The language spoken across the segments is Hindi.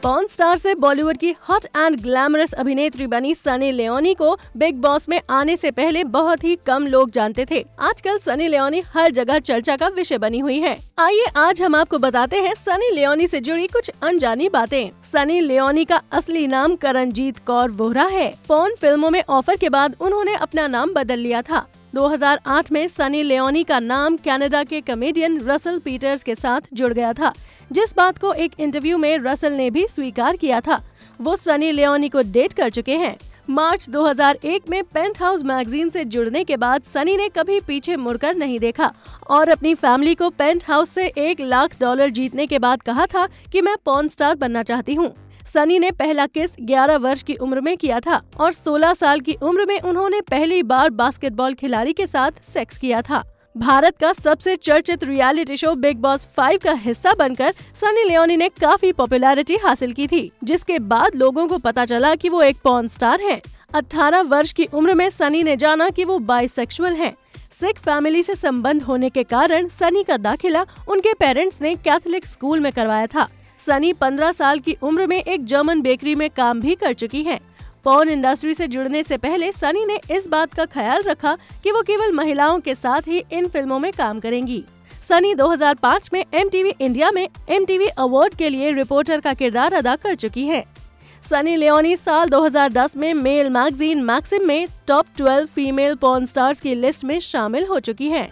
पॉर्न स्टार से बॉलीवुड की हॉट एंड ग्लैमरस अभिनेत्री बनी सनी लियोनी को बिग बॉस में आने से पहले बहुत ही कम लोग जानते थे। आजकल सनी लियोनी हर जगह चर्चा का विषय बनी हुई है। आइए आज हम आपको बताते हैं सनी लियोनी से जुड़ी कुछ अनजानी बातें। सनी लियोनी का असली नाम करणजीत कौर वोहरा है। पॉर्न फिल्मों में ऑफर के बाद उन्होंने अपना नाम बदल लिया था। 2008 में सनी लियोनी का नाम कनाडा के कॉमेडियन रसल पीटर्स के साथ जुड़ गया था, जिस बात को एक इंटरव्यू में रसल ने भी स्वीकार किया था। वो सनी लियोनी को डेट कर चुके हैं। मार्च 2001 में पेंट हाउस मैगजीन से जुड़ने के बाद सनी ने कभी पीछे मुड़कर नहीं देखा और अपनी फैमिली को पेंट हाउस से $1 लाख जीतने के बाद कहा था कि मैं पॉर्न स्टार बनना चाहती हूँ। सनी ने पहला किस 11 वर्ष की उम्र में किया था और 16 साल की उम्र में उन्होंने पहली बार बास्केटबॉल खिलाड़ी के साथ सेक्स किया था। भारत का सबसे चर्चित रियलिटी शो बिग बॉस 5 का हिस्सा बनकर सनी लियोनी ने काफी पॉपुलैरिटी हासिल की थी, जिसके बाद लोगों को पता चला कि वो एक पॉर्न स्टार हैं। 18 वर्ष की उम्र में सनी ने जाना कि वो बाइसेक्सुअल हैं। सिख फैमिली से संबंध होने के कारण सनी का दाखिला उनके पेरेंट्स ने कैथोलिक स्कूल में करवाया था। सनी 15 साल की उम्र में एक जर्मन बेकरी में काम भी कर चुकी हैं। पॉर्न इंडस्ट्री से जुड़ने से पहले सनी ने इस बात का ख्याल रखा कि वो केवल महिलाओं के साथ ही इन फिल्मों में काम करेंगी। सनी 2005 में MTV इंडिया में MTV अवार्ड के लिए रिपोर्टर का किरदार अदा कर चुकी हैं। सनी लियोनी साल 2010 में मेल मैगजीन मैक्सिम में टॉप 12 फीमेल पॉर्न स्टार्स की लिस्ट में शामिल हो चुकी हैं।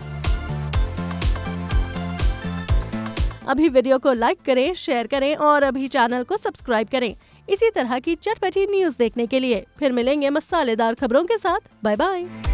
अभी वीडियो को लाइक करें, शेयर करें और अभी चैनल को सब्सक्राइब करें इसी तरह की चटपटी न्यूज़ देखने के लिए। फिर मिलेंगे मसालेदार खबरों के साथ। Bye bye.